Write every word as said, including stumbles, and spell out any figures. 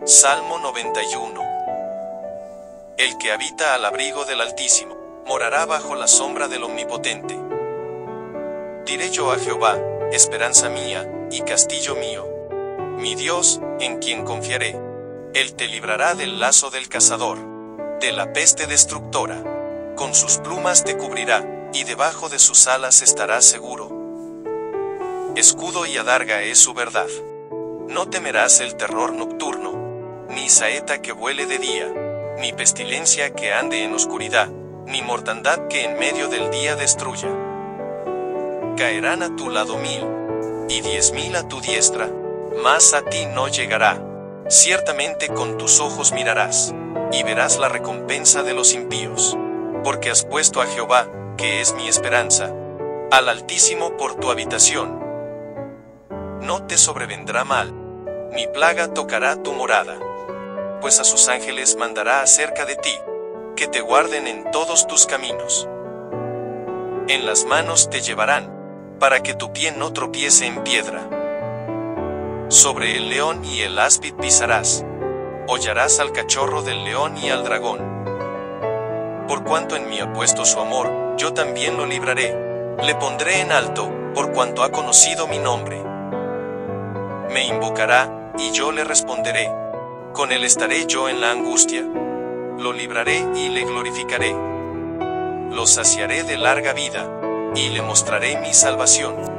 Salmo noventa y uno. El que habita al abrigo del Altísimo, morará bajo la sombra del Omnipotente. Diré yo a Jehová, esperanza mía, y castillo mío, mi Dios, en quien confiaré. Él te librará del lazo del cazador, de la peste destructora. Con sus plumas te cubrirá, y debajo de sus alas estarás seguro. Escudo y adarga es su verdad. No temerás el terror nocturno, ni saeta que vuele de día, ni pestilencia que ande en oscuridad, ni mortandad que en medio del día destruya. Caerán a tu lado mil, y diez mil a tu diestra, mas a ti no llegará. Ciertamente con tus ojos mirarás, y verás la recompensa de los impíos. Porque has puesto a Jehová, que es mi esperanza, al Altísimo por tu habitación. No te sobrevendrá mal, ni plaga tocará tu morada. Pues a sus ángeles mandará acerca de ti, que te guarden en todos tus caminos. En las manos te llevarán, para que tu pie no tropiece en piedra. Sobre el león y el áspid pisarás, hollarás al cachorro del león y al dragón. Por cuanto en mí ha puesto su amor, yo también lo libraré, le pondré en alto, por cuanto ha conocido mi nombre. Me invocará, y yo le responderé. Con él estaré yo en la angustia. Lo libraré y le glorificaré. Lo saciaré de larga vida, y le mostraré mi salvación.